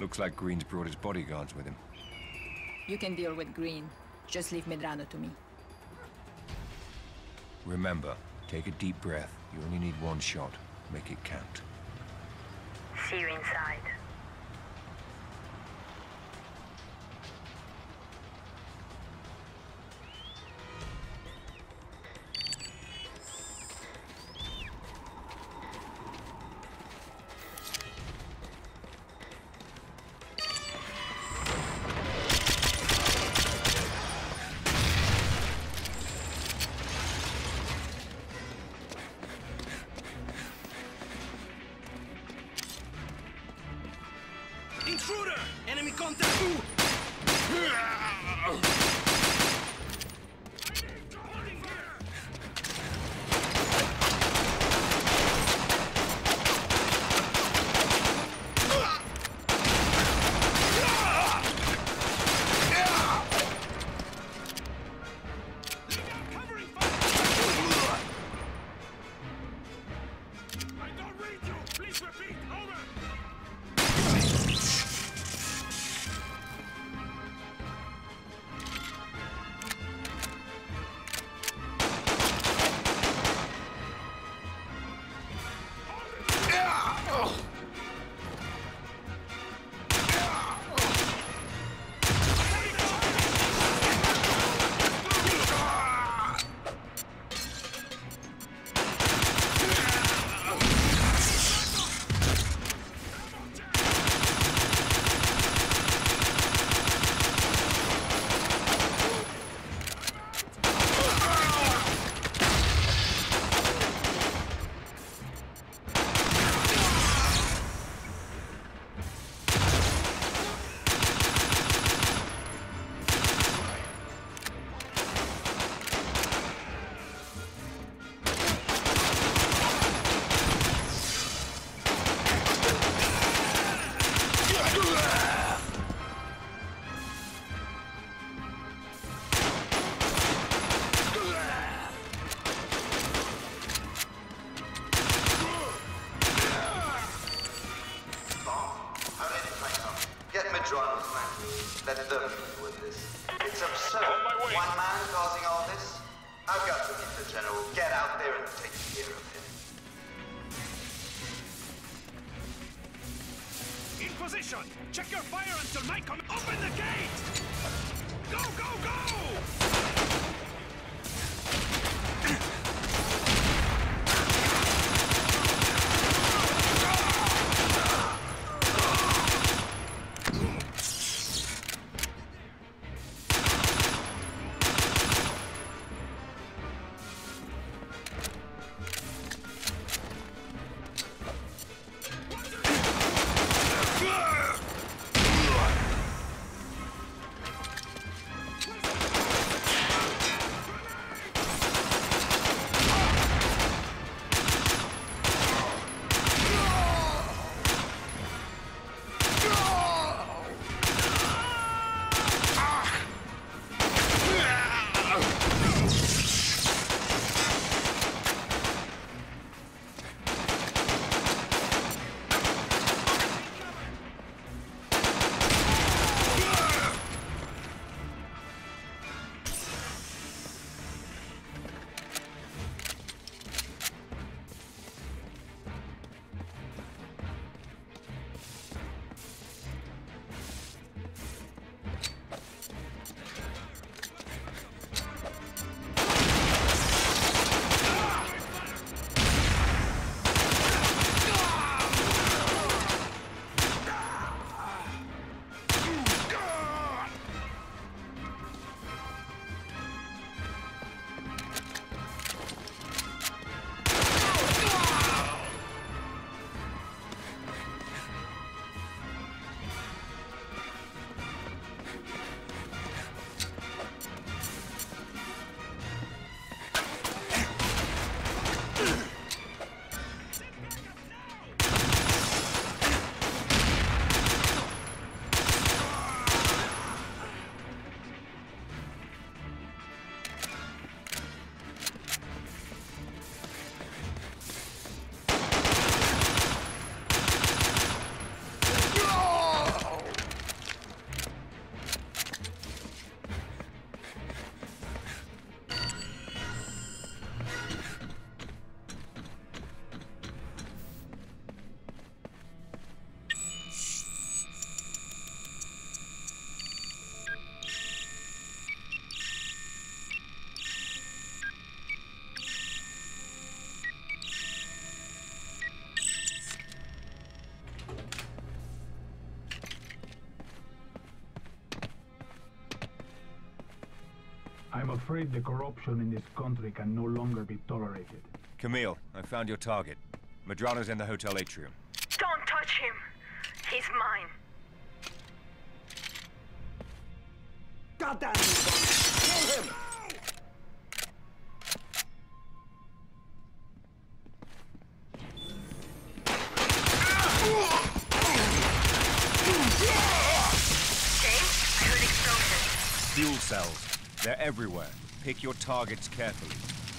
Looks like Green's brought his bodyguards with him. You can deal with Green. Just leave Medrano to me. Remember, take a deep breath. You only need one shot. Make it count. See you inside. Intruder! Enemy contact! Let them deal with this. It's absurd. One man causing all this? I've got to meet the general. Get out there and take care of him. In position! Check your fire until my command. Open the gate! Go, go, go! afraid the corruption in this country can no longer be tolerated. Camille, I found your target. Medrano's in the hotel atrium. Don't touch him. He's mine. Goddamn it! Kill him! James, I heard explosions. Fuel cells. They're everywhere. Pick your targets carefully.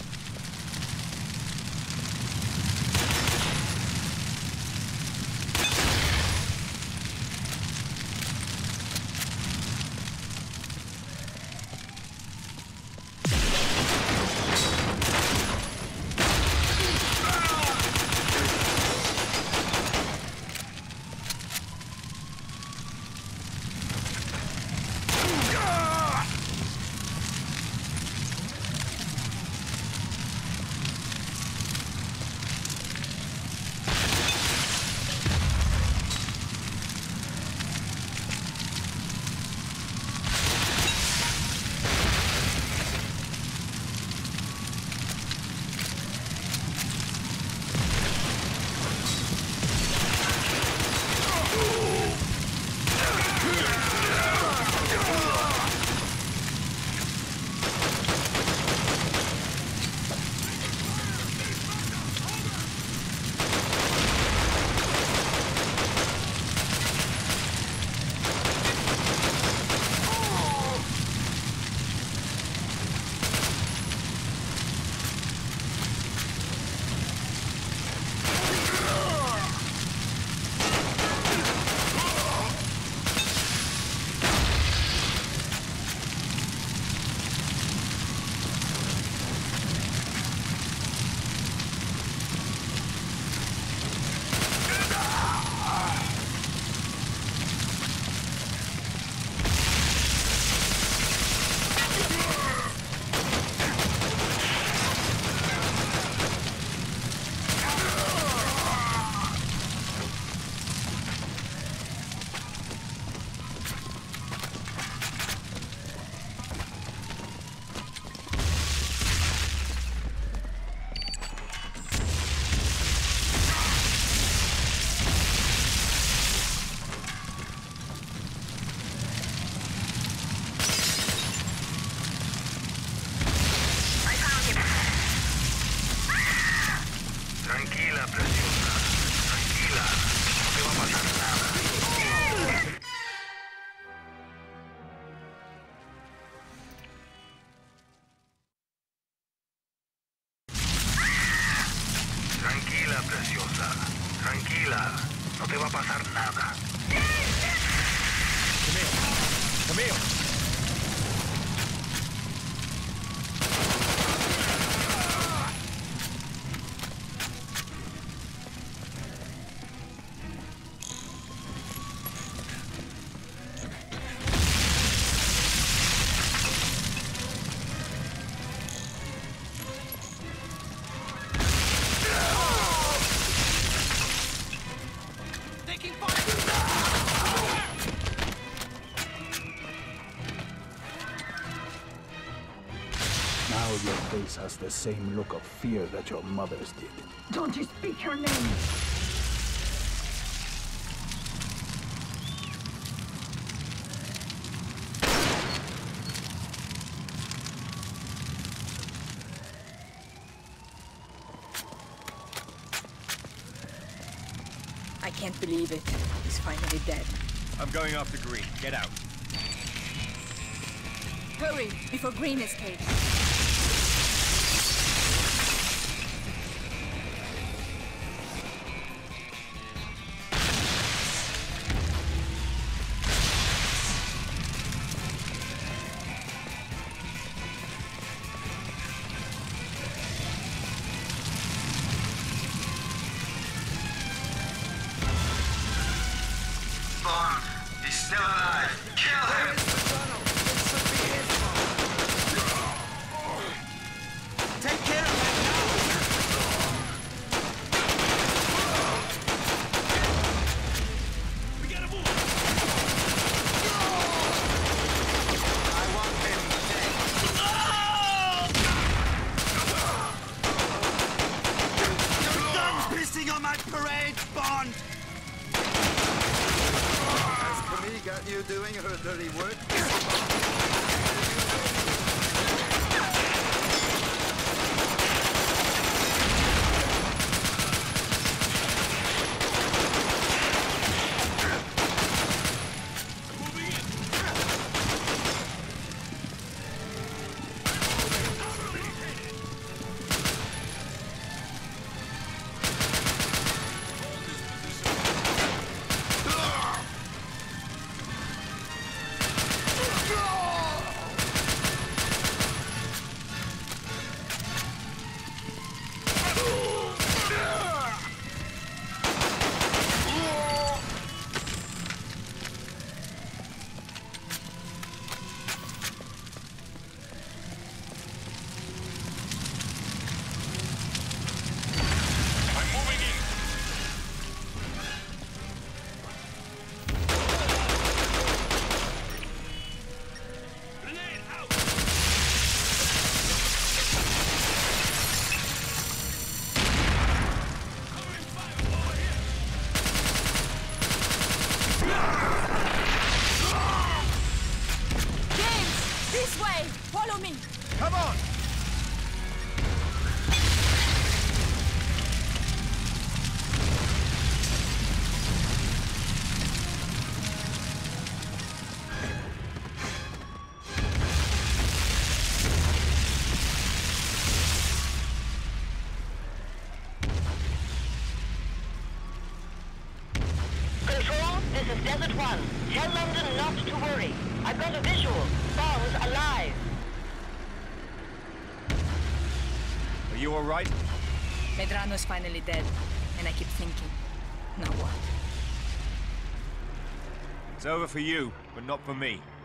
Tranquila, no te va a pasar nada. Camille! Now your face has the same look of fear that your mother's did. Don't you speak her name! I can't believe it. He's finally dead. I'm going after Green. Get out. Hurry, before Green escapes. Bond, he's still alive. Kill him! Take care of that now! We gotta move! I want him dead. got you doing her dirty work? Come on! Control, this is Desert One. Tell London not to worry. I've got a visual. Bond's alive. Are you all right? Medrano's finally dead, and I keep thinking, now what? It's over for you, but not for me.